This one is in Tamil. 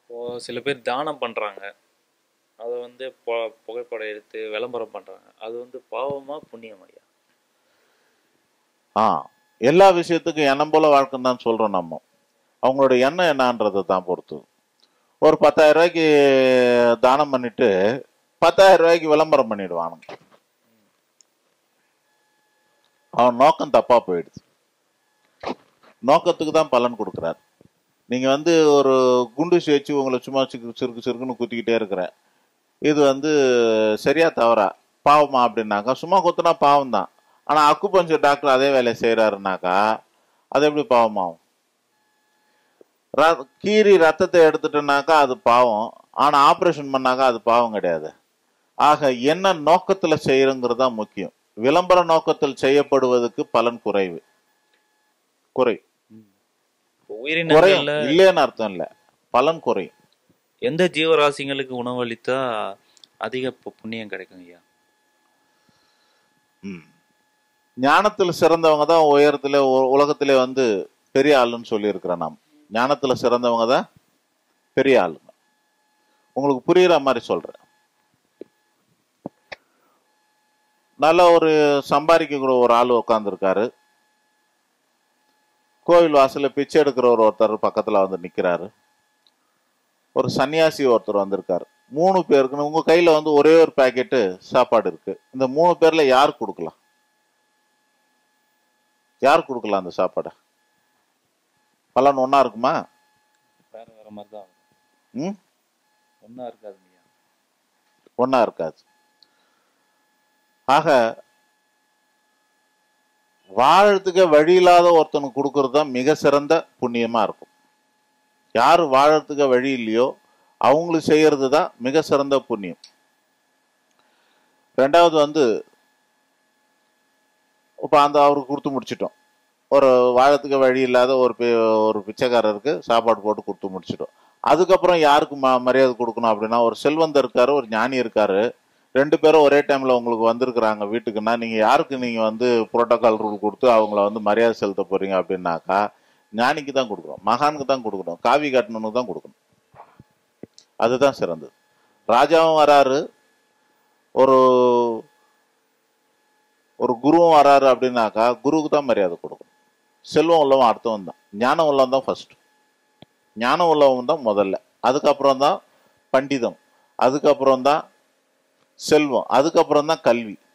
சில பேர் தானம் பண்ணுறாங்க, அதை வந்து புகைப்படம் எடுத்து விளம்பரம் பண்ணுறாங்க. அது வந்து பாவமா புண்ணியம் ஐயா? எல்லா விஷயத்துக்கும் எண்ணம் போல வாழ்க்கைன்னு தான் சொல்கிறோம் நம்ம. அவங்களோட எண்ணம் என்னன்றதை தான் பொறுத்து. ஒரு 10,000 ரூபாய்க்கு தானம் பண்ணிட்டு 10,000 ரூபாய்க்கு விளம்பரம் பண்ணிடுவானுங்க. அவன் நோக்கம் தப்பா போயிடுது. நோக்கத்துக்கு தான் பலன் கொடுக்குறாரு. நீங்க வந்து ஒரு குண்டு வச்சு உங்களை சும்மா சிறுக்கு சிறுக்குன்னு குத்திக்கிட்டே இருக்கிறேன், இது வந்து சரியா தவறா பாவமா அப்படின்னாக்கா, சும்மா குத்துனா பாவம் தான். ஆனா அக்குபஞ்சர் டாக்டர் அதே வேலையை செய்யறாருனாக்கா அது எப்படி பாவமாகும்? கீறி ரத்தத்தை எடுத்துட்டோம்னாக்கா அது பாவம், ஆனா ஆபரேஷன் பண்ணாக்கா அது பாவம் கிடையாது. ஆக என்ன நோக்கத்துல செய்யறங்கிறது தான் முக்கியம். விளம்பர நோக்கத்தில் செய்யப்படுவதற்கு பலன் குறைவு. இல்லைன்னு அர்த்தம் இல்ல, பலன் குறையும். எந்த ஜீவராசிங்களுக்கு உணவளித்தா அதிக புண்ணியம் கிடைக்கும் ஐயா? ஞானத்துல சிறந்தவங்க தான் உயரத்துல உலகத்திலே வந்து பெரிய ஆளுன்னு சொல்லி இருக்கிறோம். நாம் ஞானத்துல சிறந்தவங்க தான் பெரிய ஆளுங்க. உங்களுக்கு புரியுற மாதிரி சொல்றேன். நல்ல ஒரு சம்பாதிக்க கூட ஒரு ஆள் உட்காந்துருக்காரு, கோவில் வாசல்ல பிச்சை எடுக்கிற ஒருத்தர் பக்கத்துல வந்து நிக்கிறாரு, ஒரு சன்னியாசி ஒருத்தர் வந்திருக்காரு. 3 பேருக்கு உங்க கையில வந்து ஒரே ஒரு பாக்கெட்டு சாப்பாடு இருக்கு. இந்த 3 பேர்ல யார் கொடுக்கலாம்? யார் கொடுக்கலாம் அந்த சாப்பாடை? பலன் ஒன்னா இருக்குமா? வேற வேற மாதிரி தான். ஒன்னா இருக்காது, ஒன்னா இருக்காது. ஆக வாழறதுக்கு வழி இல்லாத ஒருத்தனுக்கு கொடுக்கறது தான் மிக சிறந்த புண்ணியமா இருக்கும். யாரு வாழறதுக்கு வழி இல்லையோ அவங்களுக்கு செய்யறது தான் மிக சிறந்த புண்ணியம். ரெண்டாவது வந்து இப்ப அந்த அவருக்கு கொடுத்து முடிச்சிட்டோம். ஒரு வாழறதுக்கு வழி இல்லாத ஒரு பிச்சைக்காரருக்கு சாப்பாடு போட்டு கொடுத்து முடிச்சிட்டோம். அதுக்கப்புறம் யாருக்கு மரியாதை கொடுக்கணும் அப்படின்னா, ஒரு செல்வந்தர் இருக்காரு, ஒரு ஞானி இருக்காரு, 2 பேரும் ஒரே டைம்ல உங்களுக்கு வந்திருக்கிறாங்க வீட்டுக்குன்னா, நீங்க யாருக்கு நீங்க வந்து புரோட்டோகால் ரூல் கொடுத்து அவங்கள வந்து மரியாதை செலுத்த போறீங்க அப்படின்னாக்கா, ஞானிக்கு தான் கொடுக்கணும், மகானுக்கு தான் கொடுக்கணும், காவி காட்டணும்னு தான் கொடுக்கணும். அதுதான் சிறந்தது. ராஜாவும் வராரு, ஒரு ஒரு குருவும் வராரு அப்படின்னாக்கா குருவுக்கு தான் மரியாதை கொடுக்கணும். செல்வம் உள்ளவன் அடுத்தவன் தான், ஞானம் உள்ளவன் தான் ஃபர்ஸ்ட். ஞானம் உள்ளவன் தான் முதல்ல, அதுக்கப்புறம் தான் பண்டிதம், அதுக்கப்புறம் தான் செல்வம், அதுக்கப்புறம் தான் கல்வி.